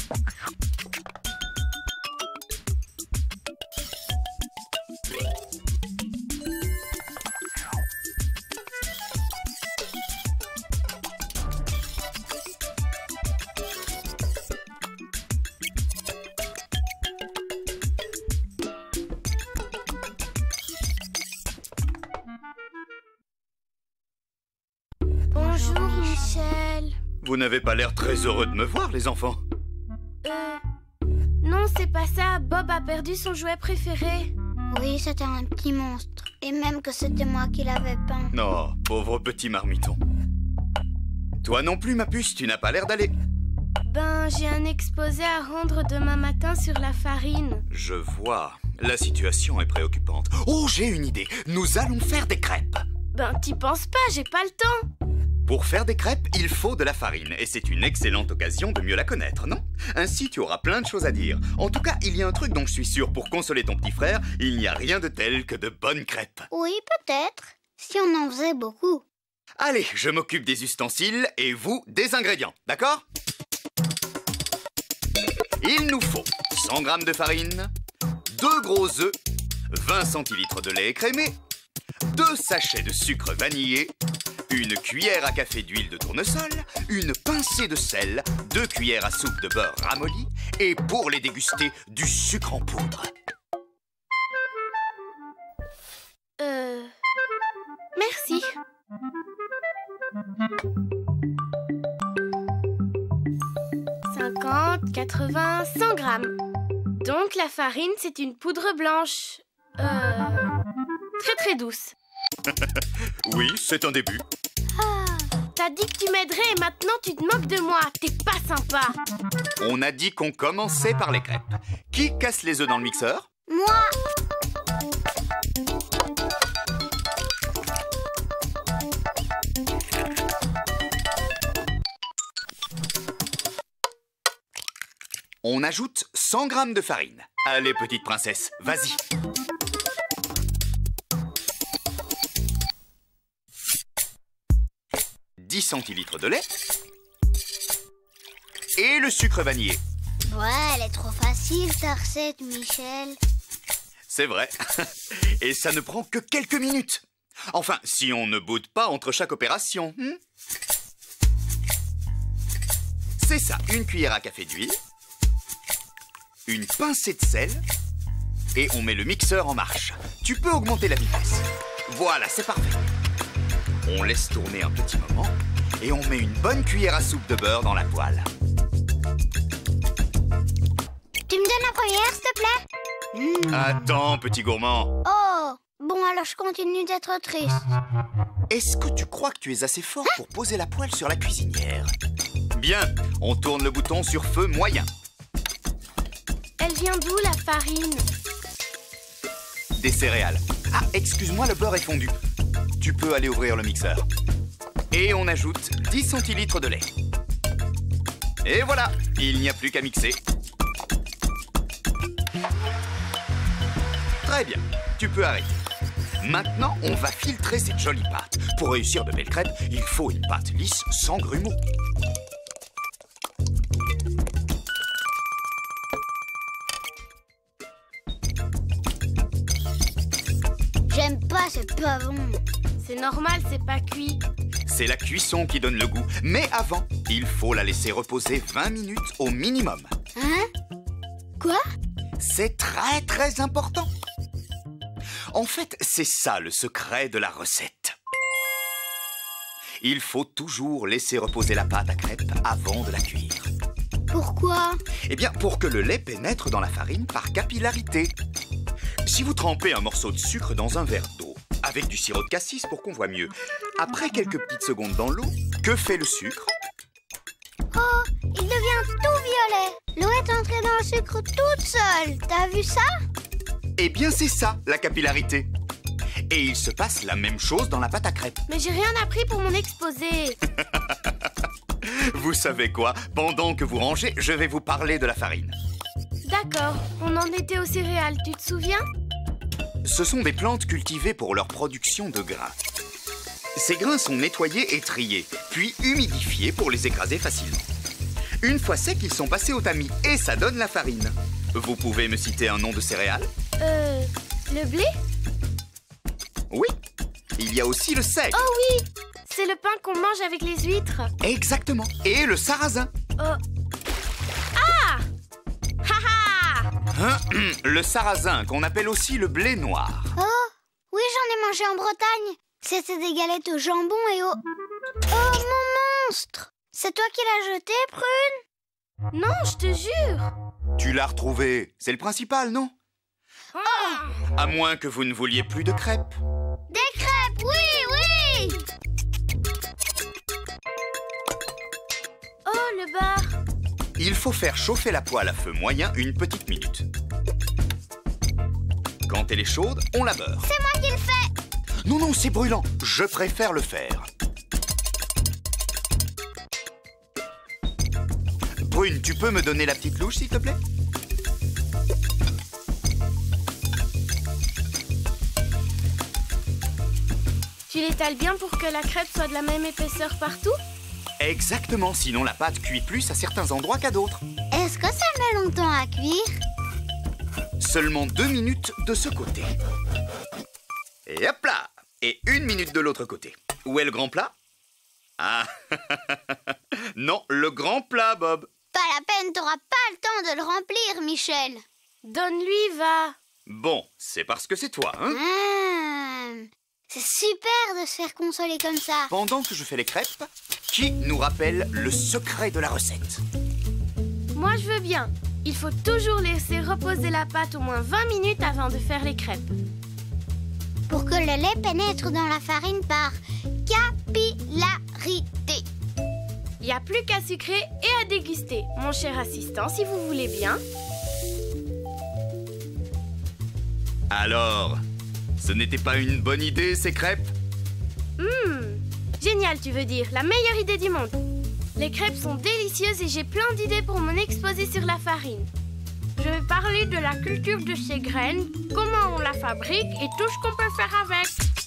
Bonjour, Michel. Vous n'avez pas l'air très heureux de me voir, les enfants. Non, c'est pas ça. Bob a perdu son jouet préféré. Oui, c'était un petit monstre. Et même que c'était moi qui l'avais peint. Non, pauvre petit marmiton. Toi non plus, ma puce, tu n'as pas l'air d'aller. Ben, j'ai un exposé à rendre demain matin sur la farine. Je vois. La situation est préoccupante. Oh, j'ai une idée. Nous allons faire des crêpes. Ben, t'y penses pas, j'ai pas le temps. Pour faire des crêpes, il faut de la farine. Et c'est une excellente occasion de mieux la connaître, non? Ainsi, tu auras plein de choses à dire. En tout cas, il y a un truc dont je suis sûr. Pour consoler ton petit frère, il n'y a rien de tel que de bonnes crêpes. Oui, peut-être. Si on en faisait beaucoup. Allez, je m'occupe des ustensiles et vous, des ingrédients, d'accord? Il nous faut 100 g de farine, 2 gros œufs, 20 centilitres de lait écrémé, 2 sachets de sucre vanillé, une cuillère à café d'huile de tournesol, une pincée de sel, 2 cuillères à soupe de beurre ramolli et pour les déguster, du sucre en poudre. Merci. « 50, 80, 100 grammes. Donc la farine, c'est une poudre blanche. Très très douce. Oui, c'est un début. T'as dit que tu m'aiderais et maintenant tu te moques de moi. T'es pas sympa. On a dit qu'on commençait par les crêpes. Qui casse les œufs dans le mixeur? Moi! On ajoute 100 g de farine. Allez, petite princesse, vas-y. « 10 centilitres de lait et le sucre vanillé. » Ouais, elle est trop facile, ta recette, Michel. C'est vrai. Et ça ne prend que quelques minutes. Enfin, si on ne boude pas entre chaque opération. C'est ça, une cuillère à café d'huile, une pincée de sel, et on met le mixeur en marche. Tu peux augmenter la vitesse. Voilà, c'est parfait. On laisse tourner un petit moment, et on met une bonne cuillère à soupe de beurre dans la poêle. Tu me donnes la première, s'il te plaît? Attends, petit gourmand. Oh, bon, alors je continue d'être triste. Est-ce que tu crois que tu es assez fort pour poser la poêle sur la cuisinière? Bien, on tourne le bouton sur feu moyen. Elle vient d'où, la farine? Des céréales. Ah, excuse-moi, le beurre est fondu. Tu peux aller ouvrir le mixeur. Et on ajoute 10 centilitres de lait. Et voilà, il n'y a plus qu'à mixer. Très bien, tu peux arrêter. Maintenant, on va filtrer cette jolie pâte. Pour réussir de belles crêpes, il faut une pâte lisse sans grumeaux. J'aime pas, c'est pas bon. C'est normal, c'est pas cuit. C'est la cuisson qui donne le goût. Mais avant, il faut la laisser reposer 20 minutes au minimum. Hein? Quoi? C'est très très important. En fait, c'est ça le secret de la recette. Il faut toujours laisser reposer la pâte à crêpes avant de la cuire. Pourquoi? Eh bien, pour que le lait pénètre dans la farine par capillarité. Si vous trempez un morceau de sucre dans un verre d'eau, avec du sirop de cassis pour qu'on voit mieux, après quelques petites secondes dans l'eau, que fait le sucre? Oh, il devient tout violet. L'eau est entrée dans le sucre toute seule. T'as vu ça? Eh bien, c'est ça, la capillarité. Et il se passe la même chose dans la pâte à crêpes. Mais j'ai rien appris pour mon exposé. Vous savez quoi? Pendant que vous rangez, je vais vous parler de la farine. D'accord, on en était aux céréales, tu te souviens? Ce sont des plantes cultivées pour leur production de grains. Ces grains sont nettoyés et triés, puis humidifiés pour les écraser facilement. Une fois secs, ils sont passés au tamis et ça donne la farine. Vous pouvez me citer un nom de céréales? Le blé? Oui. Il y a aussi le seigle. Oh oui! C'est le pain qu'on mange avec les huîtres. Exactement. Et le sarrasin. Oh. Ah! Haha! Le sarrasin, qu'on appelle aussi le blé noir. Oh, oui, j'en ai mangé en Bretagne. C'était des galettes au jambon et au... Oh, mon monstre! C'est toi qui l'as jeté, Prune? Non, je te jure! Tu l'as retrouvé. C'est le principal, non? Ah! À moins que vous ne vouliez plus de crêpes. Des crêpes, oui, oui! Oh, le bar! Il faut faire chauffer la poêle à feu moyen une petite minute. Quand elle est chaude, on la beurre. C'est moi qui le fais! Non, non, c'est brûlant. Je préfère le faire. Brune, tu peux me donner la petite louche, s'il te plaît? Tu l'étales bien pour que la crêpe soit de la même épaisseur partout? Exactement, sinon la pâte cuit plus à certains endroits qu'à d'autres. Est-ce que ça met longtemps à cuire? Seulement 2 minutes de ce côté. Et hop là! Et 1 minute de l'autre côté. Où est le grand plat? Ah, non, le grand plat, Bob. Pas la peine, t'auras pas le temps de le remplir, Michel. Donne-lui, va! Bon, c'est parce que c'est toi, hein? C'est super de se faire consoler comme ça. Pendant que je fais les crêpes, qui nous rappelle le secret de la recette? Moi, je veux bien. Il faut toujours laisser reposer la pâte au moins 20 minutes avant de faire les crêpes. Pour que le lait pénètre dans la farine par capillarité. Il n'y a plus qu'à sucrer et à déguster, mon cher assistant, si vous voulez bien. Alors, ce n'était pas une bonne idée, ces crêpes? Génial, tu veux dire. La meilleure idée du monde. Les crêpes sont délicieuses et j'ai plein d'idées pour mon exposé sur la farine. Je vais parler de la culture de ces graines, comment on la fabrique et tout ce qu'on peut faire avec.